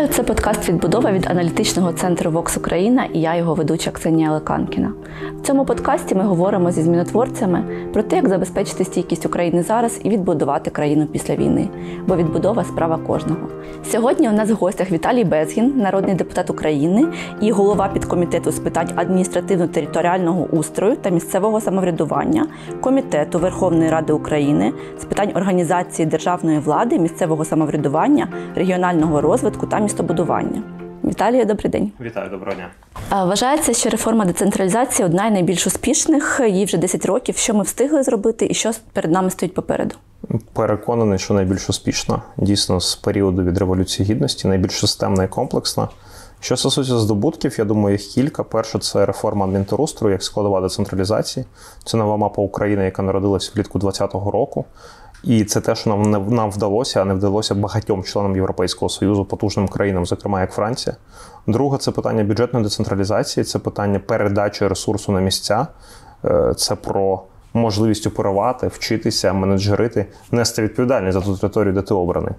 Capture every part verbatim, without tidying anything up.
Вітаю! Це подкаст «Відбудова» від аналітичного центру Vox Україна і я, його ведуча Ксенія Леканкіна. В цьому подкасті ми говоримо зі змінотворцями про те, як забезпечити стійкість України зараз і відбудувати країну після війни. Бо відбудова – справа кожного. Сьогодні у нас в гостях Віталій Безгін, народний депутат України і голова підкомітету з питань адміністративно-територіального устрою та місцевого самоврядування Комітету Верховної Ради України з питань організації державної влади, місцевого самоврядування, регіонального розвитку та містобудування. Віталію, добрий день. Вітаю, доброго дня. Вважається, що реформа децентралізації – одна з найбільш успішних, їй вже десять років. Що ми встигли зробити і що перед нами стоїть попереду? Переконаний, що найбільш успішна. Дійсно, з періоду від Революції Гідності, найбільш системна і комплексна. Що стосується здобутків, я думаю, їх кілька. Перше – це реформа адмінтерустрою як складова децентралізації. Це нова мапа України, яка народилась влітку двадцятого року. І це те, що нам, не, нам вдалося, а не вдалося багатьом членам Європейського Союзу, потужним країнам, зокрема як Франція. Друге – це питання бюджетної децентралізації, це питання передачі ресурсу на місця. Це про можливість оперувати, вчитися, менеджерити, нести відповідальність за ту територію, де ти обраний.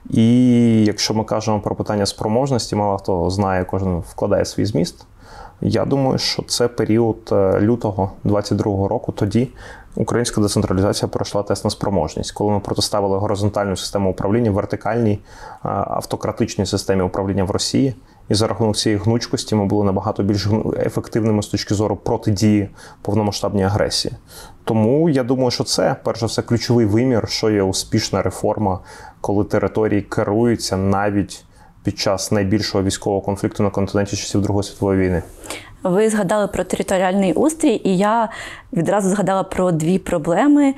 І якщо ми кажемо про питання спроможності, мало хто знає, кожен вкладає свій зміст. Я думаю, що це період лютого двадцять другого року, тоді українська децентралізація пройшла тест на спроможність. Коли ми протиставили горизонтальну систему управління вертикальній автократичній системі управління в Росії, і за рахунок цієї гнучкості ми були набагато більш ефективними з точки зору протидії повномасштабній агресії. Тому я думаю, що це, перш за все, ключовий вимір, що є успішна реформа, коли території керуються навіть під час найбільшого військового конфлікту на континенті часів Другої світової війни. Ви згадали про територіальний устрій, і я відразу згадала про дві проблеми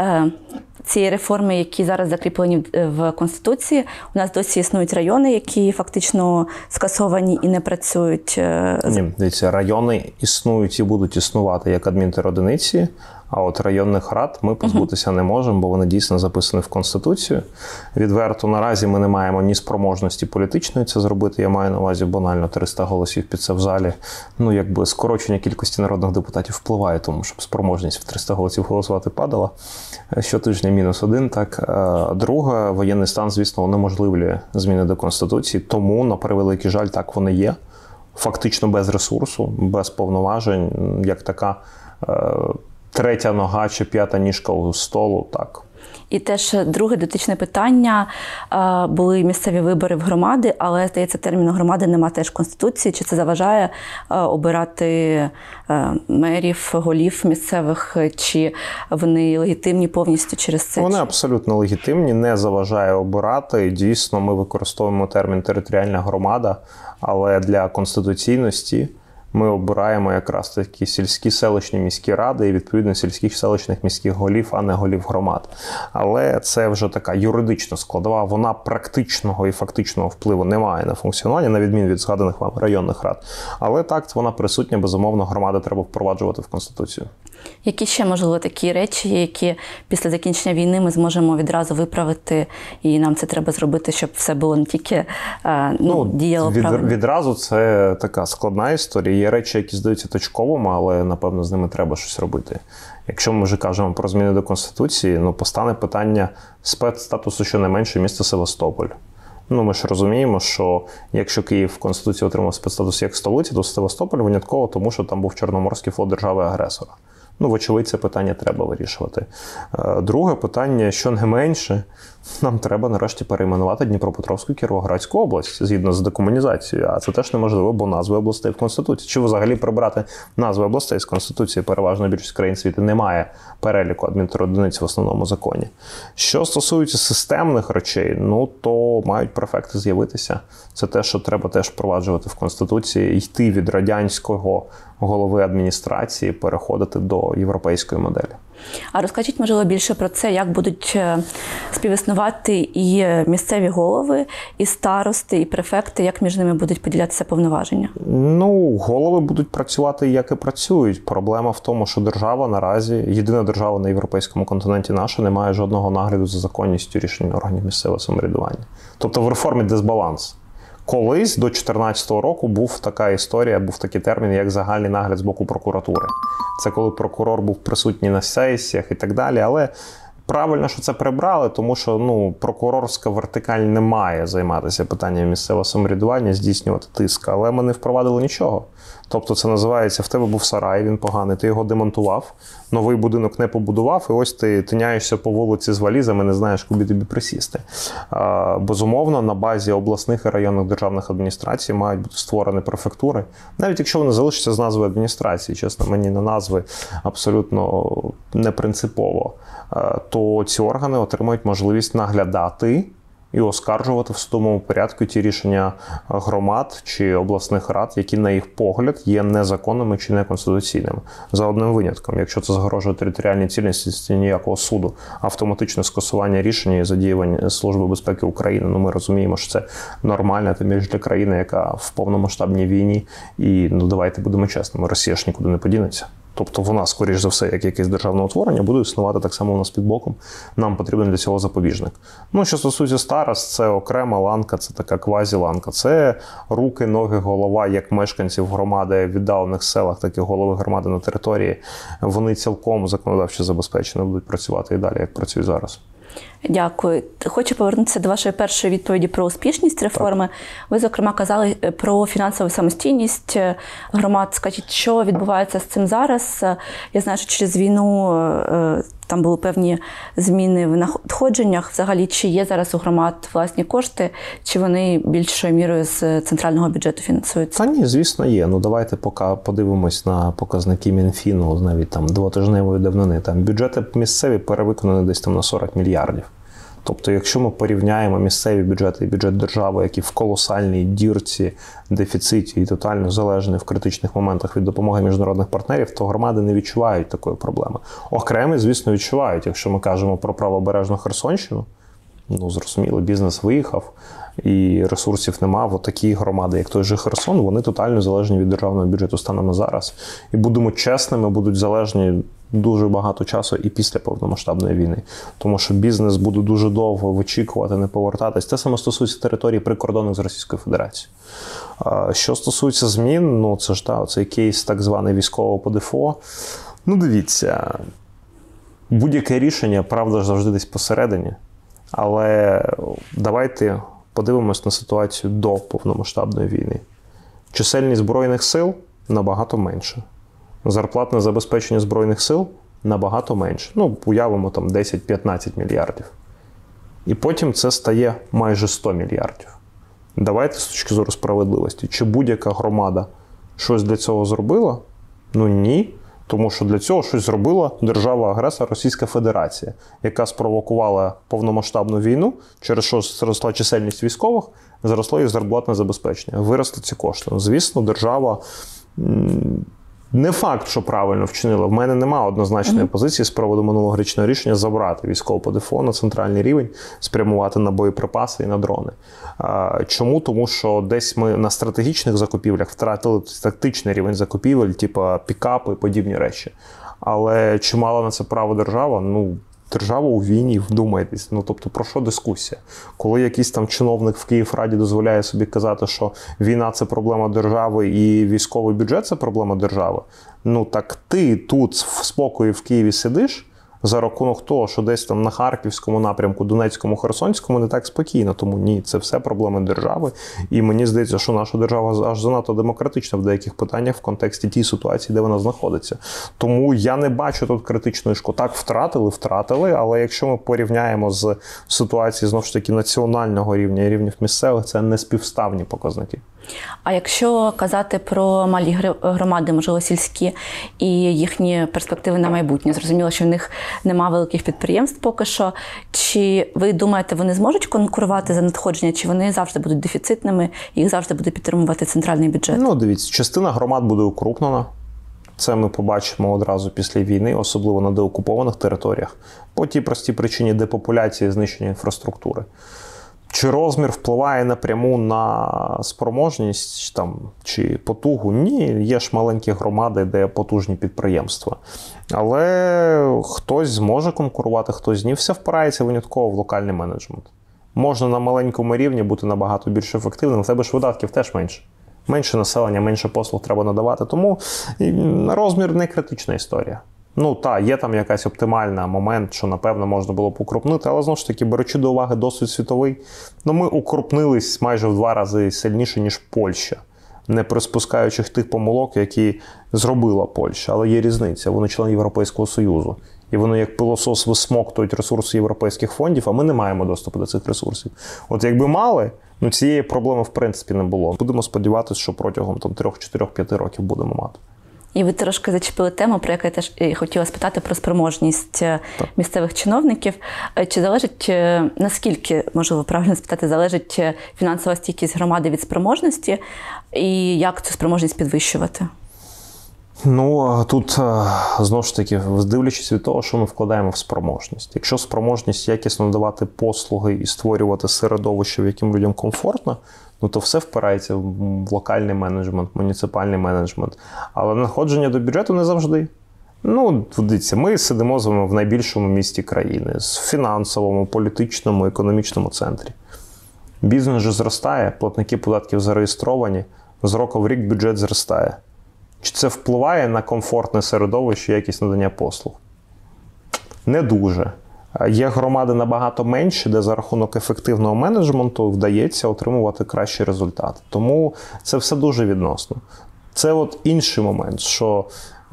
цієї реформи, які зараз закріплені в Конституції. У нас досі існують райони, які фактично скасовані і не працюють. Ні, дивіться, райони існують і будуть існувати як адмінтеродиниці, а от районних рад ми позбутися не можемо, бо вони дійсно записані в Конституцію. Відверто, наразі ми не маємо ні спроможності політичної це зробити. Я маю на увазі банально триста голосів під це в залі. Ну, якби скорочення кількості народних депутатів впливає, тому щоб спроможність в триста голосів голосувати падала. Щотижня мінус один, так. Друге, воєнний стан, звісно, унеможливлює зміни до Конституції, тому, на превеликий жаль, так вони є. Фактично без ресурсу, без повноважень, як така третя нога чи п'ята ніжка у столу, так. І теж друге дотичне питання. Були місцеві вибори в громади, але, здається, терміну громади нема теж в Конституції. Чи це заважає обирати мерів, голів місцевих, чи вони легітимні повністю через це? Вони абсолютно легітимні, не заважає обирати. Дійсно, ми використовуємо термін «територіальна громада», але для конституційності ми обираємо якраз такі сільські, селищні, міські ради і, відповідно, сільських, селищних, міських голів, а не голів громад. Але це вже така юридична складова, вона практичного і фактичного впливу не має на функціонування, на відміну від згаданих вам районних рад. Але так, вона присутня, безумовно, громади треба впроваджувати в Конституцію. Які ще, можливо, такі речі, які після закінчення війни ми зможемо відразу виправити, і нам це треба зробити, щоб все було не тільки ну, ну, діяло від, правильно? Відразу це така складна історія. Є речі, які здаються точковими, але, напевно, з ними треба щось робити. Якщо ми вже кажемо про зміни до Конституції, ну, постане питання спецстатусу щонайменше міста Севастополь. Ну, ми ж розуміємо, що якщо Київ в Конституції отримав спецстатус як столиці, то Севастополь винятково, тому що там був Чорноморський флот держави-агресора. Ну, вочевидь, це питання треба вирішувати. Друге питання, що не менше, нам треба нарешті перейменувати Дніпропетровську і Кіровоградську область, згідно з декомунізацією. А це теж неможливо, бо назви областей в Конституції. Чи взагалі прибрати назви областей з Конституції? Переважно більшість країн світу немає переліку адмінтеродиниць в основному законі. Що стосується системних речей, ну, то мають префекти з'явитися. Це те, що треба теж впроваджувати в Конституції, йти від радянського голови адміністрації, переходити до європейської моделі. А розкажіть, можливо, більше про це, як будуть співіснувати і місцеві голови, і старости, і префекти, як між ними будуть поділятися повноваження? Ну, голови будуть працювати, як і працюють. Проблема в тому, що держава наразі, єдина держава на європейському континенті наша, не має жодного нагляду за законністю рішень органів місцевого самоврядування. Тобто в реформі дисбаланс. Колись, до дві тисячі чотирнадцятого року, був така історія, був такий термін, як загальний нагляд з боку прокуратури. Це коли прокурор був присутній на сесіях і так далі, але Правильно, що це прибрали, тому що ну, прокурорська вертикаль не має займатися питанням місцевого самоврядування, здійснювати тиск. Але ми не впровадили нічого. Тобто це називається, в тебе був сарай, він поганий, ти його демонтував, новий будинок не побудував, і ось ти тиняєшся по вулиці з валізами, не знаєш, куди тобі присісти. Безумовно, на базі обласних і районних державних адміністрацій мають бути створені префектури. Навіть якщо вони залишаться з назви адміністрації, чесно, мені на назви абсолютно не принципово, то ці органи отримають можливість наглядати і оскаржувати в судовому порядку ті рішення громад чи обласних рад, які, на їх погляд, є незаконними чи неконституційними. За одним винятком, якщо це загрожує територіальній цілісності ніякого суду, автоматичне скасування рішення і задіювання Служби безпеки України, ну ми розуміємо, що це нормально, тим більше для країни, яка в повномасштабній війні, і ну давайте будемо чесними, Росія ж нікуди не подінеться. Тобто вона, скоріш за все, як якесь державне утворення, буде існувати так само у нас під боком. Нам потрібен для цього запобіжник. Ну, що стосується старост, це окрема ланка, це така квазі-ланка. Це руки, ноги, голова, як мешканців громади в віддалених селах, так і голови громади на території. Вони цілком законодавчо забезпечені, будуть працювати і далі, як працюють зараз. Дякую. Хочу повернутися до вашої першої відповіді про успішність реформи. Так. Ви, зокрема, казали про фінансову самостійність громад. Скажіть, що відбувається з цим зараз? Я знаю, що через війну там були певні зміни в надходженнях. Взагалі, чи є зараз у громад власні кошти, чи вони більшою мірою з центрального бюджету фінансуються? Та ні, звісно, є. Ну, давайте поки подивимось на показники Мінфіну, навіть там двотижневої давнини. Там бюджети місцеві перевиконані десь там на сорок мільярдів. Тобто, якщо ми порівняємо місцеві бюджети і бюджет держави, які в колосальній дірці, дефіциті і тотально залежні в критичних моментах від допомоги міжнародних партнерів, то громади не відчувають такої проблеми. Окремі, звісно, відчувають. Якщо ми кажемо про правобережну Херсонщину, ну, зрозуміло, бізнес виїхав і ресурсів нема. От такі громади, як той же Херсон, вони тотально залежні від державного бюджету станом на зараз. І будемо чесними, будуть залежні дуже багато часу і після повномасштабної війни. Тому що бізнес буде дуже довго вичікувати, не повертатись. Те саме стосується території прикордонних з Російською Федерацією. Що стосується змін, ну це ж та, цей кейс так званий військового ПДФО. Ну дивіться, будь-яке рішення, правда ж завжди десь посередині. Але давайте подивимось на ситуацію до повномасштабної війни. Чисельність Збройних сил набагато менше. Зарплатне забезпечення Збройних сил набагато менше. Ну, уявимо там десять-п'ятнадцять мільярдів. І потім це стає майже сто мільярдів. Давайте з точки зору справедливості. Чи будь-яка громада щось для цього зробила? Ну ні. Тому що для цього щось зробила держава-агресор Російська Федерація, яка спровокувала повномасштабну війну, через що зросла чисельність військових, зросло і зарплатне забезпечення. Виросли ці кошти. Звісно, держава не факт, що правильно вчинила. В мене немає однозначної позиції з приводу минулорічного рішення забрати військове ПДФО на центральний рівень, спрямувати на боєприпаси і на дрони. Чому? Тому що десь ми на стратегічних закупівлях втратили тактичний рівень закупівель, типу пікапи і подібні речі. Але чи мала на це право держава? Ну, держава у війні, вдумайтесь. Ну, тобто, про що дискусія? Коли якийсь там чиновник в Київраді дозволяє собі казати, що війна – це проблема держави і військовий бюджет – це проблема держави, ну, так ти тут в спокої в Києві сидиш за рахунок того, що десь там на Харківському напрямку, Донецькому, Херсонському не так спокійно. Тому ні, це все проблеми держави. І мені здається, що наша держава аж занадто демократична в деяких питаннях в контексті тієї ситуації, де вона знаходиться. Тому я не бачу тут критичної шкоди. Так, втратили, втратили, але якщо ми порівняємо з ситуацією, знову ж таки, національного рівня і рівнів місцевих, це не співставні показники. А якщо казати про малі громади, можливо, сільські, і їхні перспективи на майбутнє, зрозуміло, що в них немає великих підприємств поки що. Чи ви думаєте, вони зможуть конкурувати за надходження, чи вони завжди будуть дефіцитними, і їх завжди буде підтримувати центральний бюджет? Ну, дивіться, частина громад буде укрупнена. Це ми побачимо одразу після війни, особливо на деокупованих територіях, по тій простій причині депопуляції і знищення інфраструктури. Чи розмір впливає напряму на спроможність там, чи потугу? Ні, є ж маленькі громади, де потужні підприємства. Але хтось зможе конкурувати, хтось ні. Все впирається винятково в локальний менеджмент. Можна на маленькому рівні бути набагато більш ефективним, в тебе ж видатків теж менше. Менше населення, менше послуг треба надавати. Тому розмір не критична історія. Ну, так, є там якась оптимальна момент, що, напевно, можна було б укрупнити, але, знову ж таки, беручи до уваги досвід світовий, ну, ми укрупнились майже в два рази сильніше, ніж Польща, не приспускаючи тих помилок, які зробила Польща. Але є різниця, вони члени Європейського Союзу. І вони як пилосос висмоктують ресурси європейських фондів, а ми не маємо доступу до цих ресурсів. От якби мали, ну цієї проблеми в принципі не було. Будемо сподіватися, що протягом там трьох, чотирьох, п'яти років будемо мати. І ви трошки зачепили тему, про яку я теж хотіла спитати, про спроможність так. місцевих чиновників. Чи залежить, наскільки, можливо, правильно спитати, залежить фінансова стійкість громади від спроможності, і як цю спроможність підвищувати? Ну, тут, знову ж таки, дивлячись від того, що ми вкладаємо в спроможність. Якщо спроможність якісно надавати послуги і створювати середовище, в яким людям комфортно, ну, то все впирається в локальний менеджмент, муніципальний менеджмент. Але надходження до бюджету не завжди. Ну, дивіться, ми сидимо з вами в найбільшому місті країни, в фінансовому, політичному, економічному центрі. Бізнес же зростає, платники податків зареєстровані, з року в рік бюджет зростає. Чи це впливає на комфортне середовище і якість надання послуг? Не дуже. Є громади набагато менші, де за рахунок ефективного менеджменту вдається отримувати кращі результати. Тому це все дуже відносно. Це от інший момент, що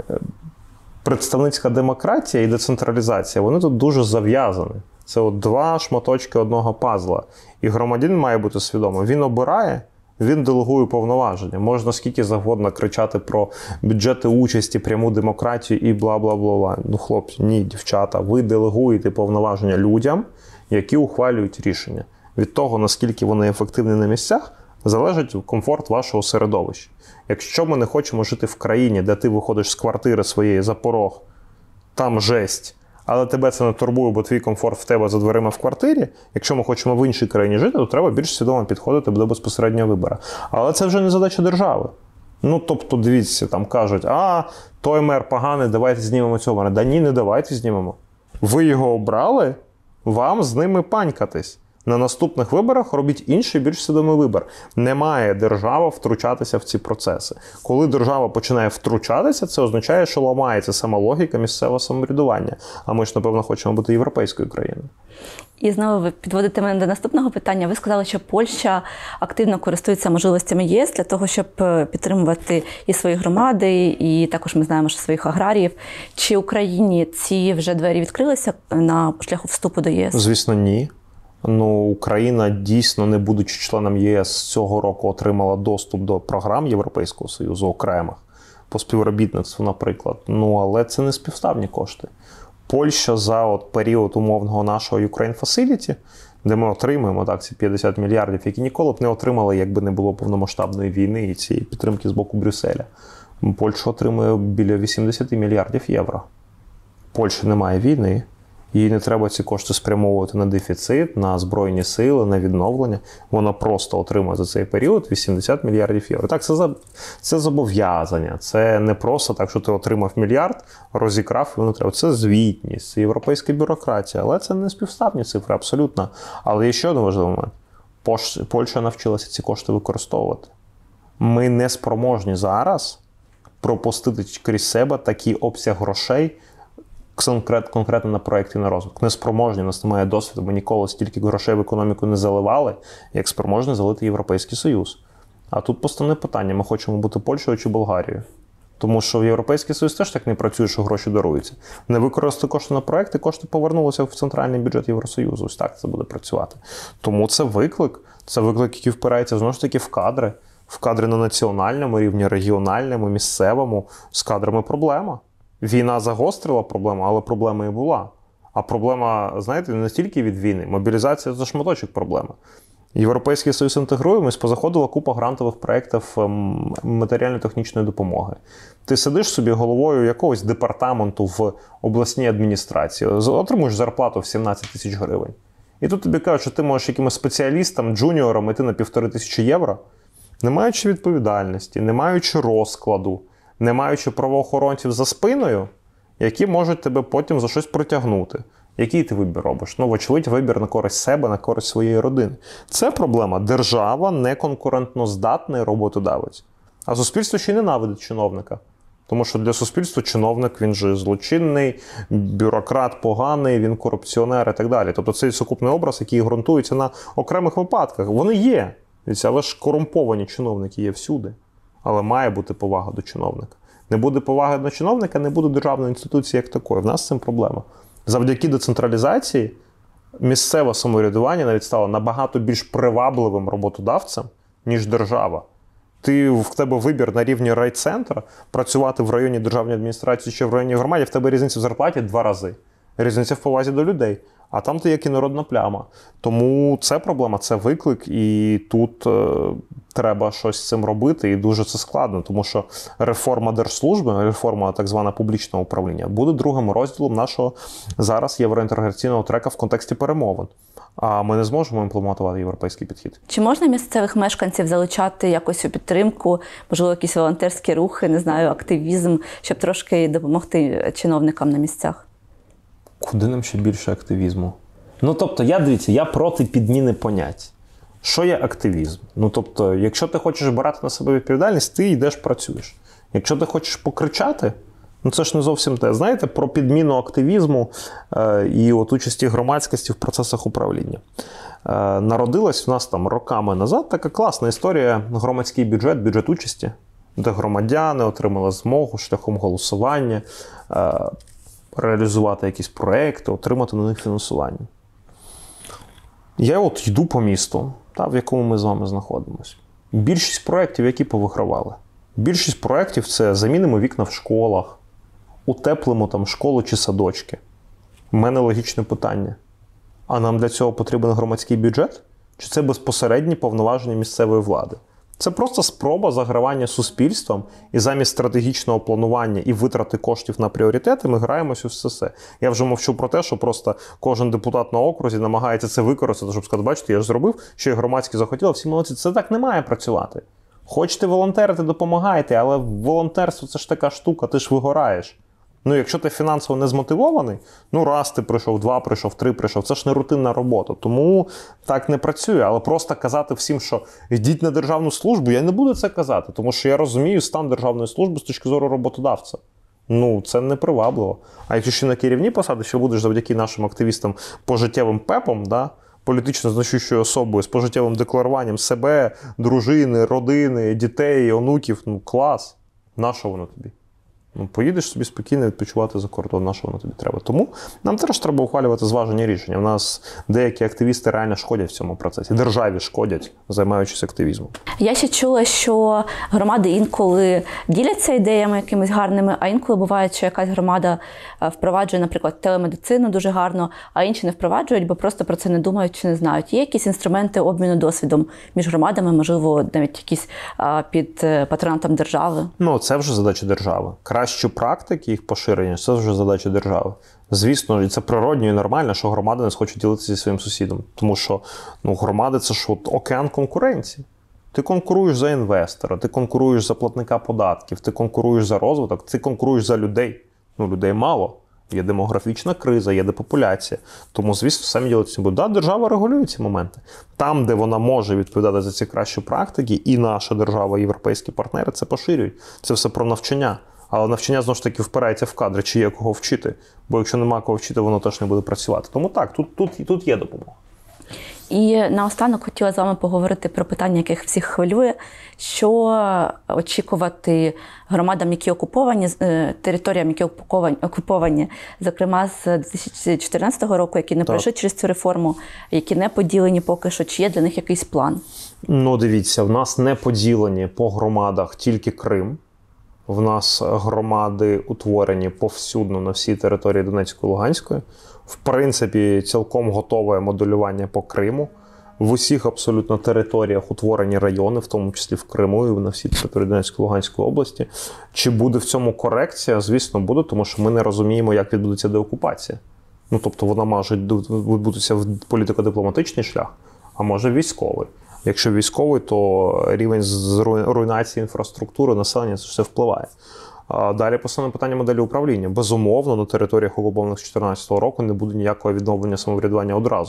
представницька демократія і децентралізація, вони тут дуже зав'язані. Це от два шматочки одного пазла. І громадянин має бути свідомий. Він обирає, він делегує повноваження. Можна скільки завгодно кричати про бюджети участі, пряму демократію і бла-бла-бла. Ну, хлопці, ні, дівчата, ви делегуєте повноваження людям, які ухвалюють рішення. Від того, наскільки вони ефективні на місцях, залежить комфорт вашого середовища. Якщо ми не хочемо жити в країні, де ти виходиш з квартири своєї за порог, там жесть, але тебе це не турбує, бо твій комфорт в тебе за дверима в квартирі. Якщо ми хочемо в іншій країні жити, то треба більш свідомо підходити до безпосереднього вибору. Але це вже не задача держави. Ну, тобто, дивіться, там кажуть, а, той мер поганий, давайте знімемо цього мера. Да ні, не давайте знімемо. Ви його обрали, вам з ними панькатись. На наступних виборах робіть інший, більш свідомий вибір. Не має держава втручатися в ці процеси. Коли держава починає втручатися, це означає, що ламається сама логіка місцевого самоврядування. А ми ж, напевно, хочемо бути європейською країною. І знову ви підводите мене до наступного питання. Ви сказали, що Польща активно користується можливостями ЄС для того, щоб підтримувати і свої громади, і також ми знаємо, що своїх аграріїв. Чи Україні ці вже двері відкрилися на шляху вступу до ЄС? Звісно, ні. Ну, Україна дійсно, не будучи членом ЄС, цього року отримала доступ до програм Європейського Союзу окремих по співробітництву, наприклад. Ну, але це не співставні кошти. Польща за от період умовного нашого Ukraine Facility, де ми отримуємо так, ці п'ятдесят мільярдів, які ніколи б не отримали, якби не було повномасштабної війни і цієї підтримки з боку Брюсселя. Польща отримує біля вісімдесят мільярдів євро. Польща не має війни. Їй не треба ці кошти спрямовувати на дефіцит, на Збройні сили, на відновлення. Вона просто отримує за цей період вісімдесят мільярдів євро. Так, це, за, це зобов'язання. Це не просто так, що ти отримав мільярд, розікрав, і воно треба. Це звітність, це європейська бюрократія. Але це не співставні цифри, абсолютно. Але є ще один важливий момент. Польща навчилася ці кошти використовувати. Ми не спроможні зараз пропустити крізь себе такий обсяг грошей, конкретно на проєкти на розвиток. Неспроможні, у нас немає досвіду, ми ніколи стільки грошей в економіку не заливали, як спроможний залити Європейський Союз. А тут постане питання, ми хочемо бути Польщею чи Болгарією. Тому що в Європейський Союз теж так не працює, що гроші даруються. Не використати кошти на проєкти, кошти повернулися в центральний бюджет Євросоюзу. Ось так це буде працювати. Тому це виклик. Це виклик, який впирається, знову ж таки, в кадри. В кадри на національному рівні, регіональному, місцевому. З кадрами проблема. Війна загострила проблему, але проблема і була. А проблема, знаєте, не тільки від війни. Мобілізація – це шматочок проблеми. Європейський Союз інтегруємось, позаходила купа грантових проєктів матеріально-технічної допомоги. Ти сидиш собі головою якогось департаменту в обласній адміністрації, отримуєш зарплату в сімнадцять тисяч гривень. І тут тобі кажуть, що ти можеш якимось спеціалістам, джуніорам йти на півтори тисячі євро, не маючи відповідальності, не маючи розкладу, не маючи правоохоронців за спиною, які можуть тебе потім за щось протягнути. Який ти вибір робиш? Ну, вочевидь, вибір на користь себе, на користь своєї родини. Це проблема. Держава не конкурентноздатний роботодавець. А суспільство ще й ненавидить чиновника. Тому що для суспільства чиновник, він же злочинний, бюрократ поганий, він корупціонер і так далі. Тобто цей сукупний образ, який ґрунтується на окремих випадках, вони є. Але ж корумповані чиновники є всюди. Але має бути повага до чиновника. Не буде поваги до чиновника, не буде державної інституції як такої. В нас з цим проблема. Завдяки децентралізації місцеве самоврядування навіть стало набагато більш привабливим роботодавцем, ніж держава. Ти, в тебе вибір на рівні райцентра, працювати в районі державної адміністрації чи в районі громаді, в тебе різниця в зарплаті два рази. Різниця в повазі до людей. А там ти як інородна пляма. Тому це проблема, це виклик, і тут е, треба щось з цим робити, і дуже це складно, тому що реформа держслужби, реформа так звана публічного управління, буде другим розділом нашого зараз євроінтеграційного трека в контексті перемовин. А ми не зможемо імплементувати європейський підхід. Чи можна місцевих мешканців залучати якось у підтримку, можливо, якісь волонтерські рухи, не знаю, активізм, щоб трошки допомогти чиновникам на місцях? Куди нам ще більше активізму? Ну, тобто, я, дивіться, я проти підміни понять. Що є активізм? Ну, тобто, якщо ти хочеш брати на себе відповідальність, ти йдеш працюєш. Якщо ти хочеш покричати, ну це ж не зовсім те. Знаєте, про підміну активізму е, і от участі громадськості в процесах управління. Е, народилась в нас там роками назад така класна історія громадський бюджет, бюджет участі, де громадяни отримали змогу шляхом голосування, е, реалізувати якісь проекти, отримати на них фінансування. Я от йду по місту, та, в якому ми з вами знаходимося. Більшість проєктів, які повигравали. Більшість проєктів – це замінимо вікна в школах, утеплимо там школу чи садочки. У мене логічне питання. А нам для цього потрібен громадський бюджет? Чи це безпосередні повноваження місцевої влади? Це просто спроба загравання суспільством, і замість стратегічного планування і витрати коштів на пріоритети ми граємося у все це. Я вже мовчу про те, що просто кожен депутат на окрузі намагається це використати, щоб сказати, бачите, я ж зробив, що і громадські захотіли, всі молодці. Це так не має працювати. Хочете волонтерити, допомагайте, але волонтерство – це ж така штука, ти ж вигораєш. Ну, якщо ти фінансово не змотивований, ну раз ти прийшов, два прийшов, три прийшов, це ж не рутинна робота. Тому так не працює. Але просто казати всім, що йдіть на державну службу, я не буду це казати, тому що я розумію стан державної служби з точки зору роботодавця. Ну, це не привабливо. А якщо ще на керівні посади, що будеш завдяки нашим активістам пожиттєвим пепом, да, політично значущою особою, з пожиттєвим декларуванням себе, дружини, родини, дітей, онуків, ну клас. Нащо воно тобі? Ну, поїдеш собі спокійно відпочивати за кордон, на що воно тобі треба. Тому нам теж треба ухвалювати зважені рішення. У нас деякі активісти реально шкодять в цьому процесі. Державі шкодять, займаючись активізмом. Я ще чула, що громади інколи діляться ідеями якимись гарними, а інколи буває, що якась громада впроваджує, наприклад, телемедицину дуже гарно, а інші не впроваджують, бо просто про це не думають чи не знають. Є якісь інструменти обміну досвідом між громадами, можливо, навіть якісь під патронатом держави? Ну, це вже задача держави. Кращі практики, їх поширення, це вже задача держави. Звісно, і це природньо і нормально, що громади не схочуть ділитися зі своїм сусідом. Тому що ну, громади – це ж от океан конкуренції. Ти конкуруєш за інвестора, ти конкуруєш за платника податків, ти конкуруєш за розвиток, ти конкуруєш за людей. Ну, людей мало. Є демографічна криза, є депопуляція. Тому, звісно, самі ділитися будуть. Да, держава регулює ці моменти. Там, де вона може відповідати за ці кращі практики, і наша держава, і європейські партнери це поширюють. Це все про навчання. Але навчання, знову ж таки, впирається в кадри, чи є кого вчити. Бо якщо нема кого вчити, воно теж не буде працювати. Тому так, тут, тут, тут є допомога. І наостанок хотіла з вами поговорити про питання, яких всіх хвилює. Що очікувати громадам, які окуповані, територіям, які окуповані, зокрема з дві тисячі чотирнадцятого року, які не пройшли через цю реформу, які не поділені поки що, чи є для них якийсь план? Ну, дивіться, в нас не поділені по громадах тільки Крим. В нас громади утворені повсюдно на всій території Донецької і Луганської. В принципі, цілком готове моделювання по Криму. В усіх абсолютно територіях утворені райони, в тому числі в Криму і на всій території Донецької і Луганської області. Чи буде в цьому корекція? Звісно, буде, тому що ми не розуміємо, як відбудеться деокупація. Ну, тобто вона може відбутися в політико-дипломатичний шлях, а може військовий. Якщо військовий, то рівень руйнації інфраструктури, населення, це все впливає. А далі поставне питання моделі управління. Безумовно, на територіях окупованих з дві тисячі чотирнадцятого року не буде ніякого відновлення самоврядування одразу.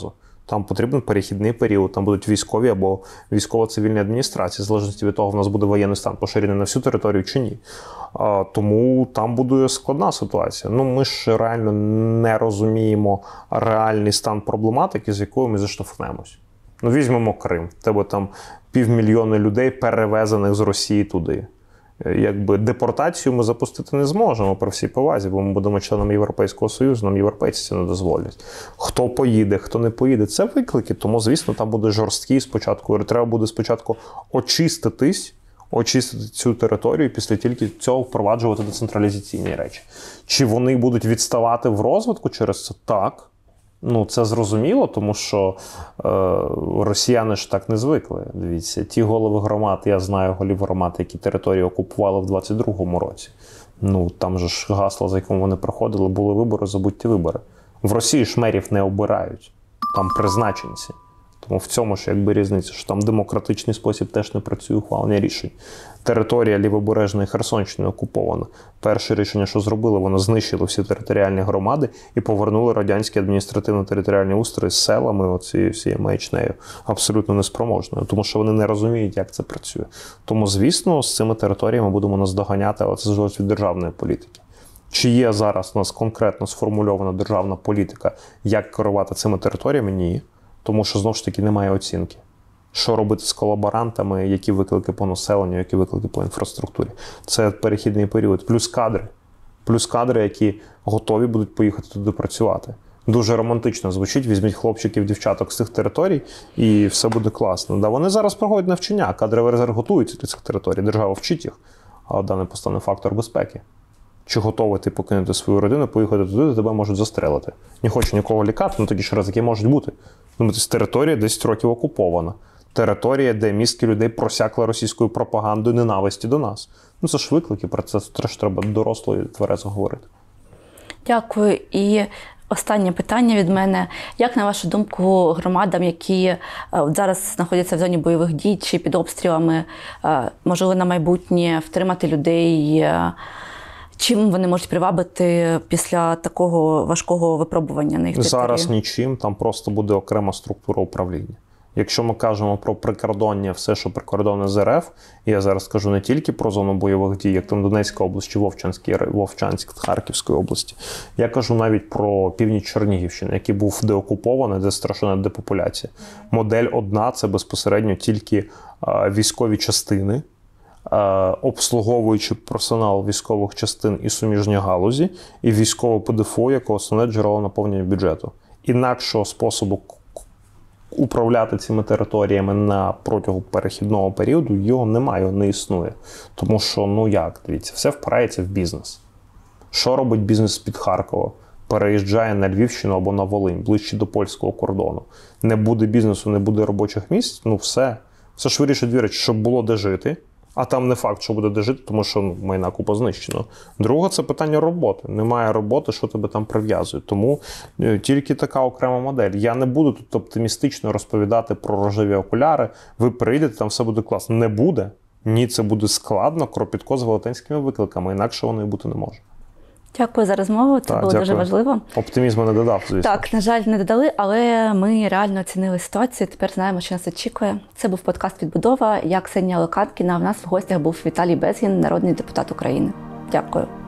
Там потрібен перехідний період, там будуть військові або військово-цивільні адміністрації, в залежності від того, в нас буде воєнний стан поширений на всю територію чи ні. А, тому там буде складна ситуація. Ну, ми ж реально не розуміємо реальний стан проблематики, з якою ми зіштовхнемось. Ну, візьмемо Крим. В тебе там півмільйони людей, перевезених з Росії туди. Якби депортацію ми запустити не зможемо при всій повазі, бо ми будемо членом Європейського Союзу, нам європейці це не дозволять. Хто поїде, хто не поїде, це виклики, тому, звісно, там буде жорсткий спочатку. Треба буде спочатку очиститись, очистити цю територію, і після тільки цього впроваджувати децентралізаційні речі. Чи вони будуть відставати в розвитку через це? Так. Ну, це зрозуміло, тому що е, росіяни ж так не звикли. Дивіться, ті голови громад, я знаю голів громад, які території окупували в двадцять другому році. Ну, там же ж гасло, за яким вони проходили, були вибори, забудьте вибори. В Росії ж мерів не обирають, там призначенці. Тому в цьому ж якби різниця, що там демократичний спосіб теж не працює ухвалення рішень. Територія Лівобережної Херсонщини окупована. Перше рішення, що зробили, воно знищило всі територіальні громади і повернули радянські адміністративно-територіальні устрої з селами, оцією всією маячнею, абсолютно неспроможною, тому що вони не розуміють, як це працює. Тому, звісно, з цими територіями будемо наздоганяти, але це залежить від державної політики. Чи є зараз у нас конкретно сформульована державна політика, як керувати цими територіями? Ні. Тому що, знову ж таки, немає оцінки. Що робити з колаборантами, які виклики по населенню, які виклики по інфраструктурі. Це перехідний період. Плюс кадри. Плюс кадри, які готові будуть поїхати туди працювати. Дуже романтично звучить, візьміть хлопчиків, дівчаток з цих територій, і все буде класно. Да, вони зараз проходять навчання, кадровий резерв готується до цих територій, держава вчить їх, а дане постане фактор безпеки. Чи готовий ти покинути свою родину, поїхати туди, де тебе можуть застрелити. Не хочу нікого лікати, але тоді ще раз, які можуть бути. Ну, територія десять років окупована. Територія, де мізки людей просякла російською пропагандою ненависті до нас. Ну, це ж виклики, про це теж треба доросло і тверезо говорити. Дякую. І останнє питання від мене. Як, на вашу думку, громадам, які зараз знаходяться в зоні бойових дій чи під обстрілами, можливо, на майбутнє втримати людей? Чим вони можуть привабити після такого важкого випробування на їх території? Зараз нічим, там просто буде окрема структура управління. Якщо ми кажемо про прикордоння, все, що прикордонне з РФ, я зараз кажу не тільки про зону бойових дій, як там Донецька область чи Вовчанськ, Харківської області. Я кажу навіть про північ Чернігівщини, який був деокупований, де страшна депопуляція. Модель одна – це безпосередньо тільки військові частини, обслуговуючи персонал військових частин і суміжні галузі, і військове ПДФО як основне джерело наповнення бюджету. Інакшого способу управляти цими територіями на протягом перехідного періоду його немає, не існує. Тому що, ну як, дивіться, все впирається в бізнес. Що робить бізнес під Харкова? Переїжджає на Львівщину або на Волинь, ближче до польського кордону. Не буде бізнесу, не буде робочих місць, ну все. Все ж вирішить дві речі, щоб було де жити. А там не факт, що буде де жити, тому що ну, майна купа знищено. Друге – це питання роботи. Немає роботи, що тебе там прив'язує. Тому тільки така окрема модель. Я не буду тут оптимістично розповідати про рожеві окуляри. Ви прийдете, там все буде класно. Не буде. Ні, це буде складно, кропітко з велетенськими викликами. Інакше воно і бути не може. Дякую за розмову, це так, було дякую. дуже важливо. Оптимізму не додав, звісно. Так, на жаль, не додали, але ми реально оцінили ситуацію, тепер знаємо, що нас очікує. Це був подкаст «Відбудова». Я Ксенія Леканкіна, а в нас в гостях був Віталій Безгін, народний депутат України. Дякую.